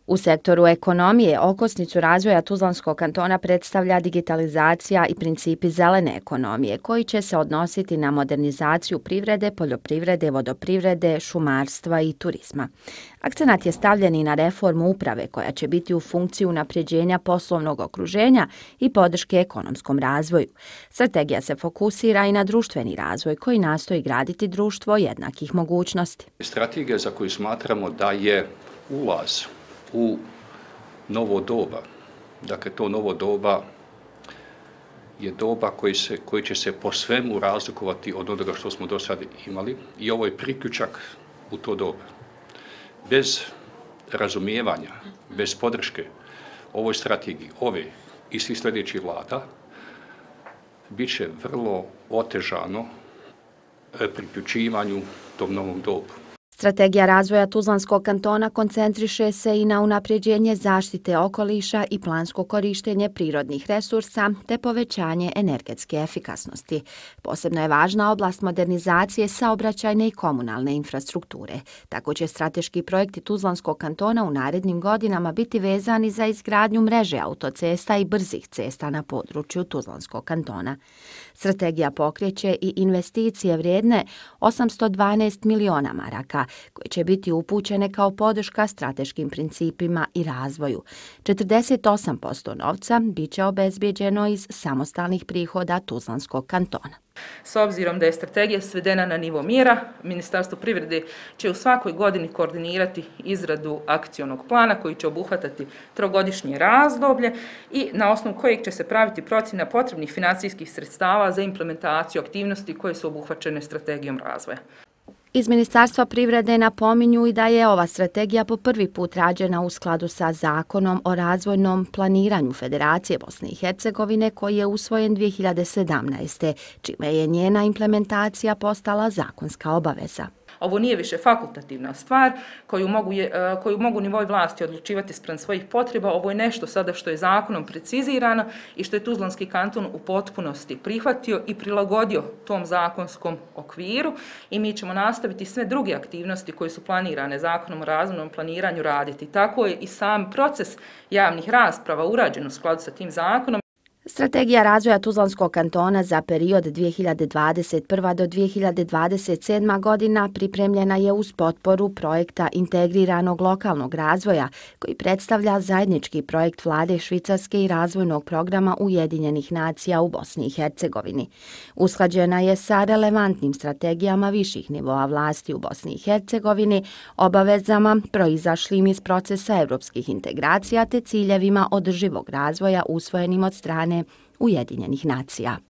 U sektoru ekonomije okosnicu razvoja Tuzlanskog kantona predstavlja digitalizacija i principi zelene ekonomije, koji će se odnositi na modernizaciju privrede, poljoprivrede, vodoprivrede, šumarstva i turizma. Akcenat je stavljen i na reformu uprave koja će biti u funkciji unapređenja poslovnog okruženja i podrške ekonomskom razvoju. Strategija se fokusira i na društveni razvoj koji nastoji graditi društvo jednakih mogućnosti. Strategija za koju smatramo da je ulaz u novo doba. Dakle, to novo doba je doba koji će se po svemu razlikovati od onoga što smo do sada imali i ovo je priključak u to doba. Bez razumijevanja, bez podrške ovoj strategiji, ove i svih sljedećih vlada, bit će vrlo otežano priključivanju tom novom dobu. Strategija razvoja Tuzlanskog kantona koncentriše se i na unapređenje zaštite okoliša i plansko korištenje prirodnih resursa te povećanje energetske efikasnosti. Posebno je važna oblast modernizacije saobraćajne i komunalne infrastrukture. Tako će strateški projekti Tuzlanskog kantona u narednim godinama biti vezani za izgradnju mreže autocesta i brzih cesta na području Tuzlanskog kantona. Strategija pokreće i investicije vrijedne 812 miliona maraka, koje će biti upućene kao podrška strateškim principima i razvoju. 48% novca bit će obezbijeđeno iz samostalnih prihoda Tuzlanskog kantona. S obzirom da je strategija svedena na nivo mjera, Ministarstvo privrede će u svakoj godini koordinirati izradu akcionog plana koji će obuhvatati trogodišnje razdoblje i na osnovu kojeg će se praviti procjena potrebnih financijskih sredstava za implementaciju aktivnosti koje su obuhvaćene strategijom razvoja. Iz Ministarstva privrede napominju i da je ova strategija po prvi put rađena u skladu sa Zakonom o razvojnom planiranju Federacije Bosne i Hercegovine koji je usvojen 2017. čime je njena implementacija postala zakonska obaveza. Ovo nije više fakultativna stvar koju mogu nivoi vlasti odlučivati spram svojih potreba. Ovo je nešto sada što je zakonom precizirano i što je Tuzlanski kanton u potpunosti prihvatio i prilagodio tom zakonskom okviru i mi ćemo nastaviti sve druge aktivnosti koje su planirane Zakonom o razvojnom planiranju raditi. Tako je i sam proces javnih rasprava urađen u skladu sa tim zakonom. Strategija razvoja Tuzlanskog kantona za period 2021. do 2027. godina pripremljena je uz potporu projekta integriranog lokalnog razvoja koji predstavlja zajednički projekt vlade Švicarske i razvojnog programa Ujedinjenih nacija u Bosni i Hercegovini. Usklađena je sa relevantnim strategijama viših nivoa vlasti u Bosni i Hercegovini, obavezama proizašlim iz procesa evropskih integracija te ciljevima održivog razvoja usvojenim od strane Ujedinjenih nacija.